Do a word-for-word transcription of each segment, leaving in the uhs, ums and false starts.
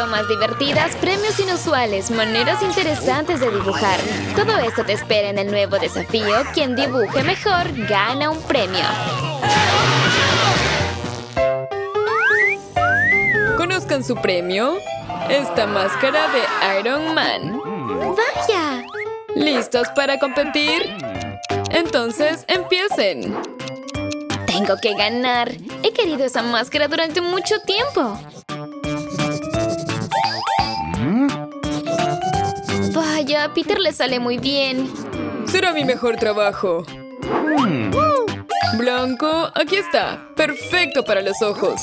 bromas divertidas, premios inusuales, maneras interesantes de dibujar. Todo esto te espera en el nuevo desafío. Quien dibuje mejor gana un premio. ¿Conozcan su premio? Esta máscara de Iron Man. ¡Vaya! ¿Listos para competir? Entonces, empiecen. Tengo que ganar. He querido esa máscara durante mucho tiempo. Vaya, a Peter le sale muy bien. Será mi mejor trabajo. Blanco, aquí está. Perfecto para los ojos.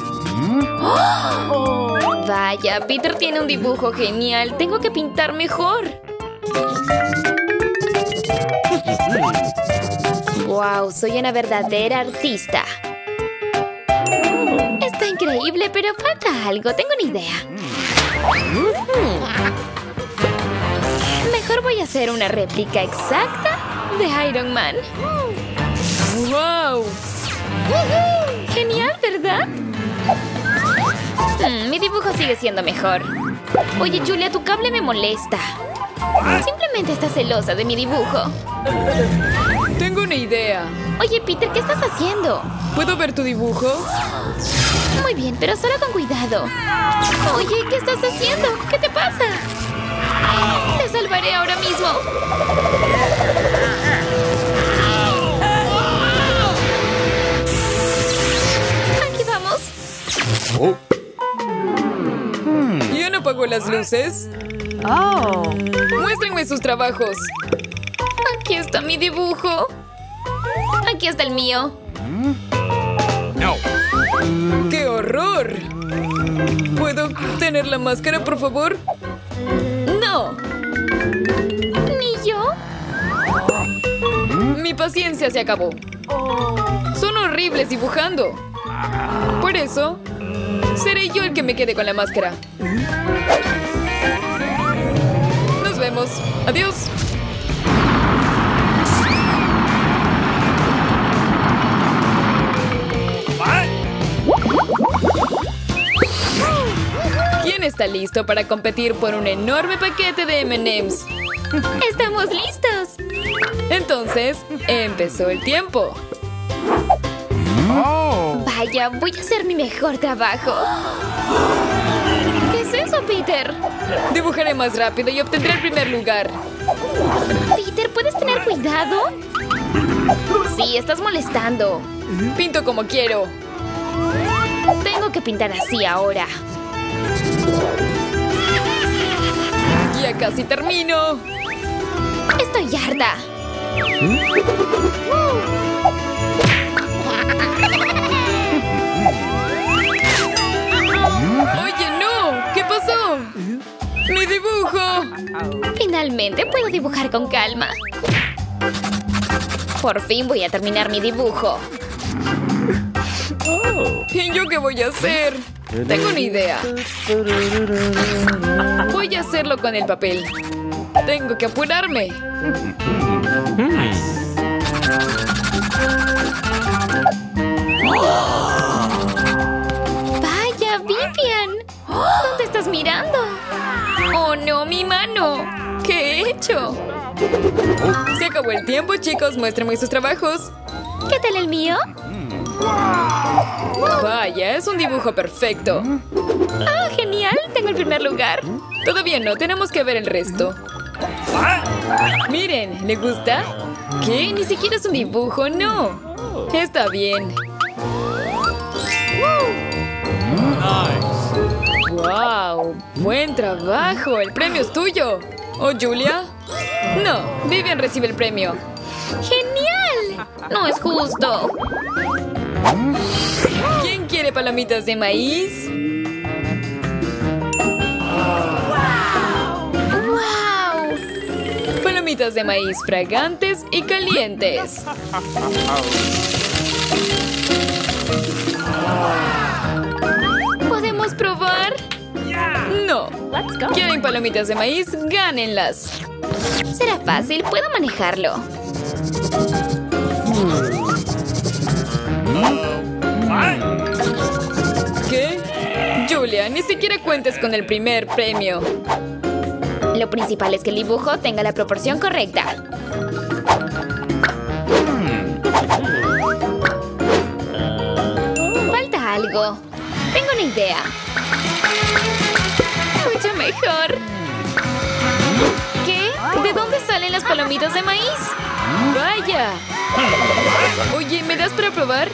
Vaya, Peter tiene un dibujo genial. Tengo que pintar mejor. Wow, soy una verdadera artista. Está increíble, pero falta algo. Tengo una idea. Mejor voy a hacer una réplica exacta de Iron Man. ¡Wow! Genial, ¿verdad? Mm, mi dibujo sigue siendo mejor. Oye, Julia, tu cable me molesta. Simplemente está celosa de mi dibujo. Tengo una idea. Oye, Peter, ¿qué estás haciendo? ¿Puedo ver tu dibujo? Muy bien, pero solo con cuidado. Oye, ¿qué estás haciendo? ¿Qué te pasa? Te salvaré ahora mismo. Aquí vamos. ¿Quién apagó las luces? Oh. Muéstrenme sus trabajos. Aquí está mi dibujo. Aquí está el mío. No. ¡Qué horror! ¿Puedo tener la máscara, por favor? No. ¿Ni yo? Mi paciencia se acabó. Son horribles dibujando. Por eso, seré yo el que me quede con la máscara. Nos vemos. Adiós. ¿Quién está listo para competir por un enorme paquete de eme and eme's? ¡Estamos listos! Entonces, empezó el tiempo. Oh. Vaya, voy a hacer mi mejor trabajo. ¿Qué es eso, Peter? Dibujaré más rápido y obtendré el primer lugar. Peter, ¿puedes tener cuidado? Sí, estás molestando. Pinto como quiero. Tengo que pintar así ahora. Ya casi termino. Estoy harta. Oye, no. ¿Qué pasó? ¡Mi dibujo! Finalmente puedo dibujar con calma. Por fin voy a terminar mi dibujo. ¿Y yo qué voy a hacer? Tengo una idea. Voy a hacerlo con el papel. Tengo que apurarme. ¡Vaya, Vivian! ¿Dónde estás mirando? ¡Oh, no, mi mano! ¿Qué he hecho? Se acabó el tiempo, chicos. Muéstrenme sus trabajos. ¿Qué tal el mío? Vaya, es un dibujo perfecto. ¡Ah, genial! Tengo el primer lugar. Todavía no, tenemos que ver el resto. Miren, ¿le gusta? ¿Qué? Ni siquiera es un dibujo, no. Está bien. ¡Wow! ¡Buen trabajo! ¡El premio es tuyo! ¿O Julia? No, Vivian recibe el premio. ¡Genial! No es justo. ¿Quién quiere palomitas de maíz? ¡Wow! Palomitas de maíz fragantes y calientes. ¿Podemos probar? No. ¿Quieren palomitas de maíz? ¡Gánenlas! Será fácil, puedo manejarlo. ¿Qué? Julia, ni siquiera cuentes con el primer premio. Lo principal es que el dibujo tenga la proporción correcta. Falta algo. Tengo una idea. Mucho mejor. ¿Qué? ¿De dónde salen las palomitas de maíz? ¡Vaya! Oye, ¿me das para probar?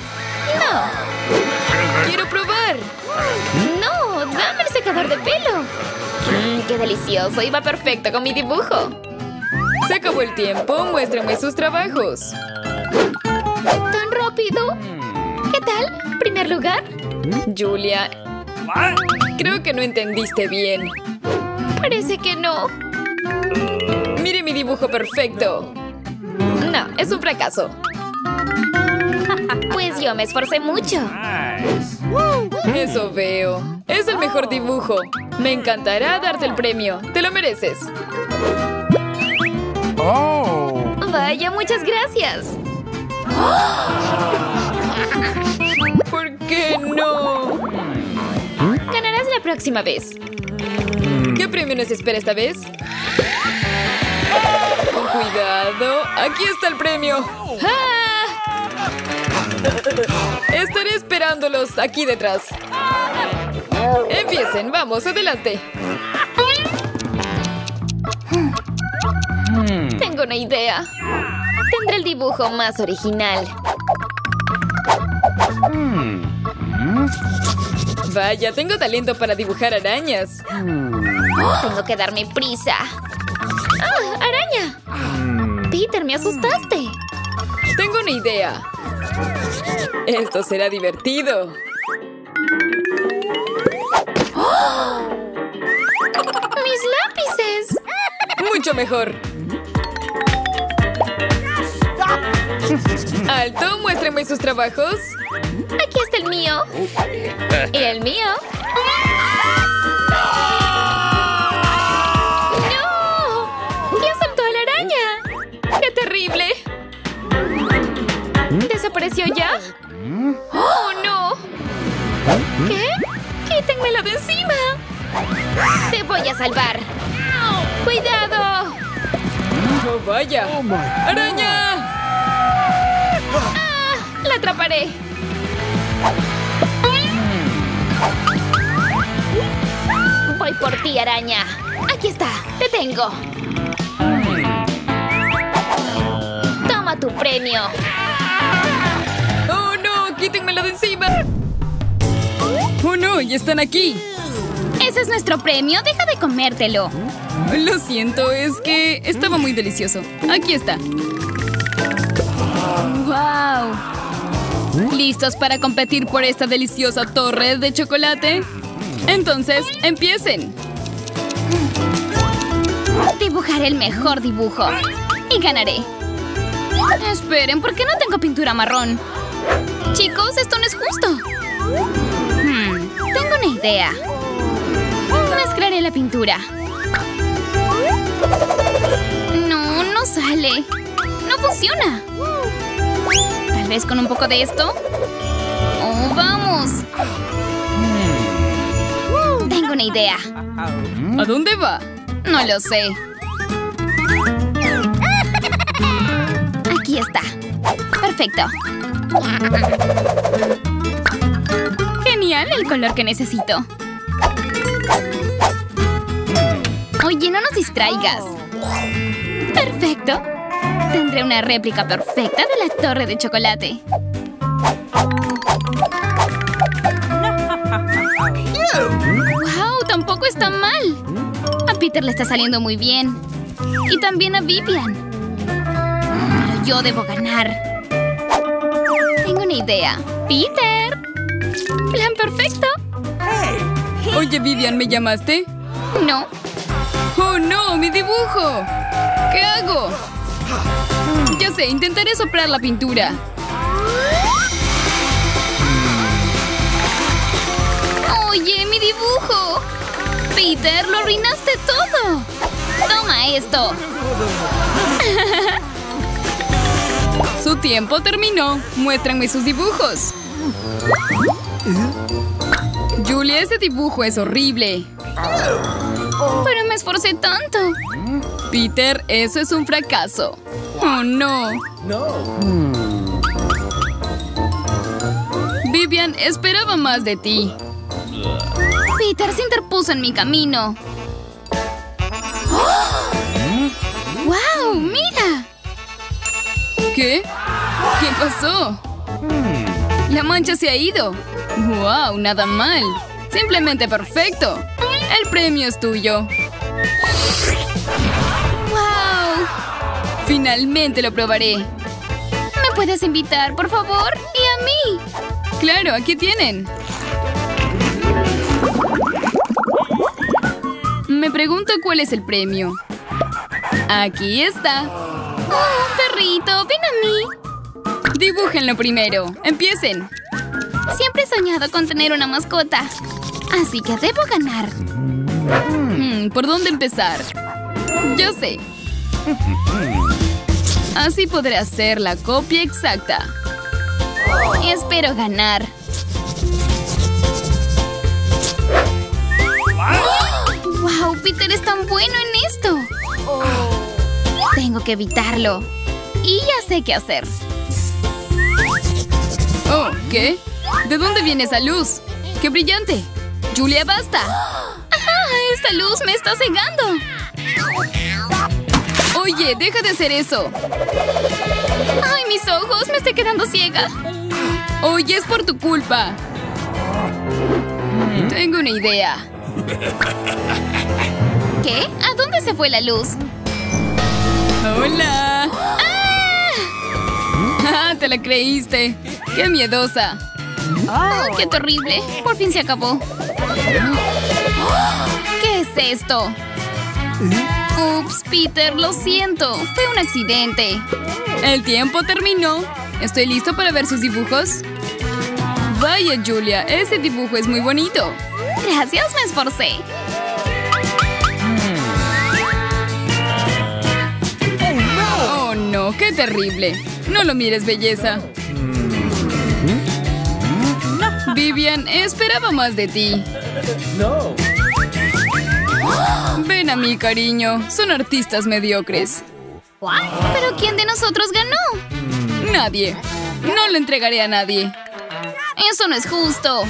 No. ¡Quiero probar! No, dame el secador de pelo. Mmm, qué delicioso. Iba perfecto con mi dibujo. Se acabó el tiempo. Muéstrame sus trabajos. ¿Tan rápido? ¿Qué tal? ¿Primer lugar? Julia, creo que no entendiste bien. Parece que no. Mire mi dibujo perfecto. No, es un fracaso. Pues yo me esforcé mucho. Eso veo. Es el mejor dibujo. Me encantará darte el premio. Te lo mereces. Oh. Vaya, muchas gracias. ¿Por qué no? Ganarás la próxima vez. ¿Qué premio nos espera esta vez? Con cuidado. Aquí está el premio. ¡Ah! Estaré esperándolos aquí detrás. Empiecen. Vamos, adelante. Tengo una idea. Tendré el dibujo más original. Vaya, tengo talento para dibujar arañas. Tengo que darme prisa. ¡Ah, araña! Peter, me asustaste. Tengo una idea. Esto será divertido. ¡Mis lápices! Mucho mejor. Alto, muéstrenme sus trabajos. Aquí está el mío. ¿Y el mío? ¡No! ¿Quién soltó a la araña? ¡Qué terrible! ¿Desapareció ya? ¡Oh, no! ¿Qué? ¡Quítenmelo de encima! ¡Te voy a salvar! ¡Cuidado! ¡Oh, vaya! ¡Araña! ¡Ah! ¡La atraparé! Voy por ti, araña. Aquí está. Te tengo. Toma tu premio. ¡Oh, no! ¡Quítenmelo de encima! ¡Oh, no! ¡Ya están aquí! Ese es nuestro premio. Deja de comértelo. Lo siento, es que estaba muy delicioso. Aquí está. ¡Wow! ¿Listos para competir por esta deliciosa torre de chocolate? Entonces, empiecen. Dibujaré el mejor dibujo. Y ganaré. Esperen, ¿por qué no tengo pintura marrón? Chicos, esto no es justo. Hmm, tengo una idea. Mezclaré la pintura. No, no sale. No funciona. Tal vez con un poco de esto. ¡Oh, vamos! Tengo una idea. ¿A dónde va? No lo sé. Aquí está. Perfecto. Genial, el color que necesito. Oye, no nos distraigas. Perfecto. Tendré una réplica perfecta de la torre de chocolate. ¡Wow! Tampoco está mal. A Peter le está saliendo muy bien. Y también a Vivian. Pero yo debo ganar. Tengo una idea. ¡Peter! ¡Plan perfecto! Oye, Vivian, ¿me llamaste? No. ¡Oh, no! ¡Mi dibujo! ¿Qué hago? Ya sé, intentaré soplar la pintura. ¡Oye, mi dibujo! Peter, lo arruinaste todo. Toma esto. Su tiempo terminó. Muéstrenme sus dibujos. Julia, ese dibujo es horrible. Pero me esforcé tanto. Peter, eso es un fracaso. Oh, no. Vivian, esperaba más de ti. Peter se interpuso en mi camino. ¡Oh! ¡Wow! ¡Mira! ¿Qué? ¿Qué pasó? La mancha se ha ido. ¡Wow! Nada mal. Simplemente perfecto. El premio es tuyo. ¡Wow! Finalmente lo probaré. ¿Me puedes invitar, por favor? ¡Y a mí! Claro, aquí tienen. Me pregunto cuál es el premio. Aquí está. ¡Oh, perrito! ¡Ven a mí! Dibújenlo primero. Empiecen. Siempre he soñado con tener una mascota. Así que debo ganar. Hmm, ¿por dónde empezar? Yo sé. Así podré hacer la copia exacta. Espero ganar. ¡Wow! Peter es tan bueno en esto. Tengo que evitarlo. Y ya sé qué hacer. Oh, ¿qué? ¿De dónde viene esa luz? ¡Qué brillante! ¡Julia, basta! ¡Ajá! ¡Esta luz me está cegando! Oye, deja de hacer eso. ¡Ay, mis ojos! ¡Me estoy quedando ciega! Oye, es por tu culpa. Tengo una idea. ¿Qué? ¿A dónde se fue la luz? ¡Hola! ¡Ah! ¡Ah, te la creíste! ¡Qué miedosa! ¡Ay, qué terrible! Por fin se acabó. ¿Qué es esto? Ups, Peter, lo siento. Fue un accidente. El tiempo terminó. ¿Estoy listo para ver sus dibujos? Vaya, Julia, ese dibujo es muy bonito. Gracias, me esforcé. Oh, no, qué terrible. No lo mires, belleza. Vivian, esperaba más de ti. No. Ven a mí, cariño. Son artistas mediocres. ¿Pero quién de nosotros ganó? Nadie. No lo entregaré a nadie. Eso no es justo.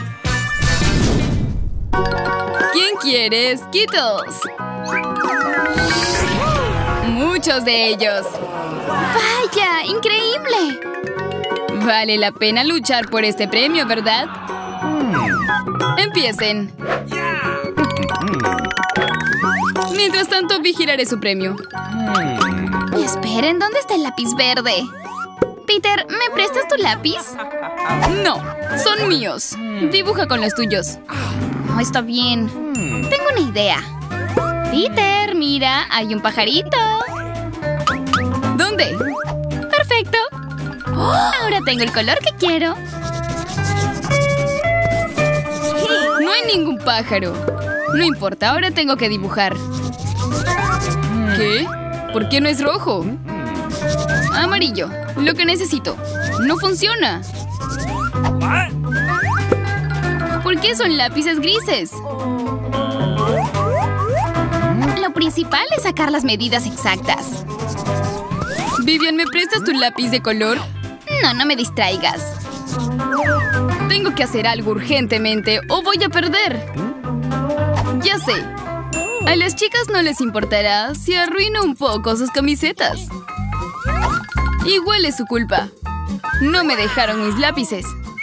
¿Quién quieres? Skittles. Muchos de ellos. ¡Vaya! ¡Increíble! Vale la pena luchar por este premio, ¿verdad? Empiecen. Mientras tanto, vigilaré su premio. Esperen, ¿dónde está el lápiz verde? Peter, ¿me prestas tu lápiz? No, son míos. Dibuja con los tuyos. No, está bien. Tengo una idea. Peter, mira, hay un pajarito. ¿Dónde? ¡Perfecto! Ahora tengo el color que quiero. No hay ningún pájaro. No importa, ahora tengo que dibujar. ¿Qué? ¿Por qué no es rojo? Amarillo, lo que necesito. No funciona. ¿Por qué son lápices grises? Lo principal es sacar las medidas exactas. Vivian, ¿me prestas tu lápiz de color? No, no me distraigas. Tengo que hacer algo urgentemente o voy a perder. Ya sé. A las chicas no les importará si arruino un poco sus camisetas. Igual es su culpa. No me dejaron mis lápices.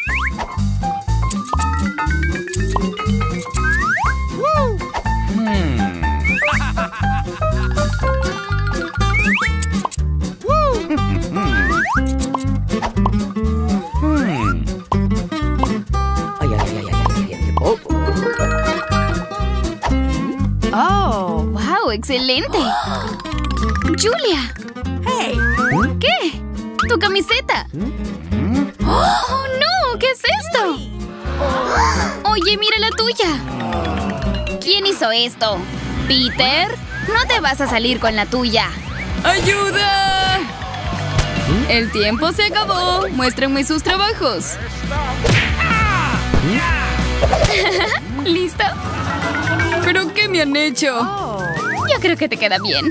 ¡Oh! ¡Wow! ¡Excelente! ¡Julia! Hey. ¿Qué? ¡Tu camiseta! ¡Oh, no! ¿Qué es esto? Oye, mira la tuya. ¿Quién hizo esto? ¿Peter? No te vas a salir con la tuya. ¡Ayuda! El tiempo se acabó. Muéstrenme sus trabajos. ¿Listo? ¿Pero qué me han hecho? Yo creo que te queda bien.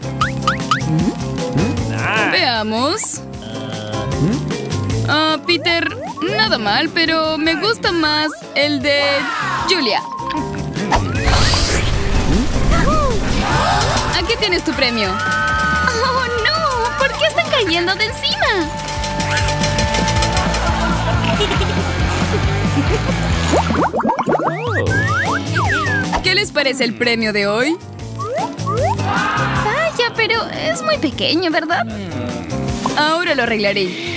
Veamos. Ah, Peter, nada mal, pero me gusta más el de Julia. Aquí tienes tu premio. ¡Oh, no! ¿Por qué están cayendo de encima? ¿Qué les parece el premio de hoy? Vaya, pero es muy pequeño, ¿verdad? Ahora lo arreglaré.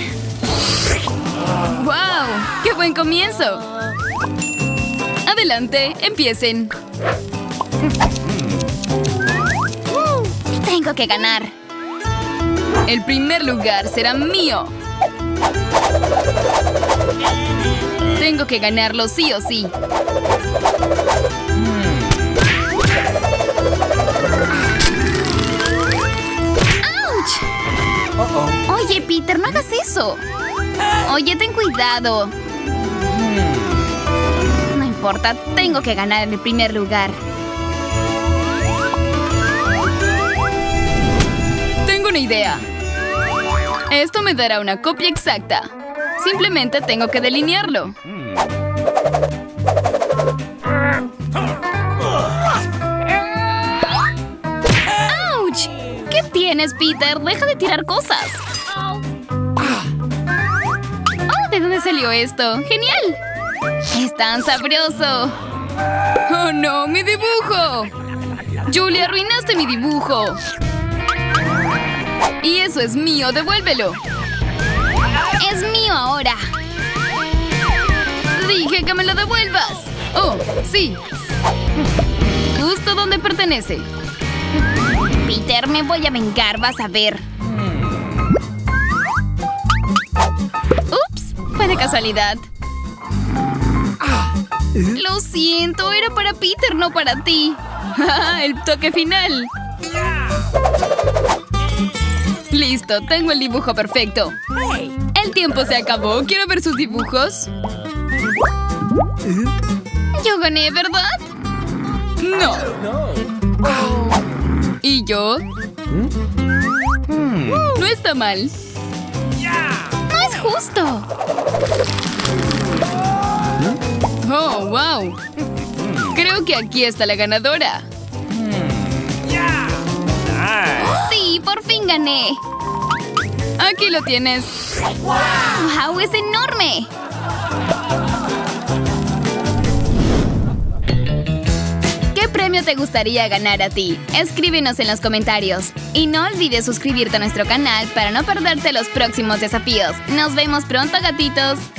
¡Wow! ¡Qué buen comienzo! Adelante, empiecen. Tengo que ganar. El primer lugar será mío. Tengo que ganarlo sí o sí. ¡Auch! Oye, Peter, no hagas eso. Oye, ten cuidado. No importa, tengo que ganar el primer lugar. Tengo una idea. Esto me dará una copia exacta. Simplemente tengo que delinearlo. ¡Auch! ¿Qué tienes, Peter? Deja de tirar cosas. ¡Oh! ¿De dónde salió esto? ¡Genial! ¡Es tan sabroso! ¡Oh, no! ¡Mi dibujo! Julia, arruinaste mi dibujo. Y eso es mío, devuélvelo. ¡Es mío ahora! Dije que me lo devuelvas. Oh, sí. Justo donde pertenece. Peter, me voy a vengar, vas a ver. Ups, fue de casualidad. Lo siento, era para Peter, no para ti. El toque final. Listo, tengo el dibujo perfecto. El tiempo se acabó. Quiero ver sus dibujos. Yo gané, ¿verdad? No. ¿Y yo? No está mal. No es justo. Oh, wow. Creo que aquí está la ganadora. Sí, por fin gané. Aquí lo tienes. ¡Wow! ¡Es enorme! ¿Qué premio te gustaría ganar a ti? Escríbenos en los comentarios. Y no olvides suscribirte a nuestro canal para no perderte los próximos desafíos. Nos vemos pronto, gatitos.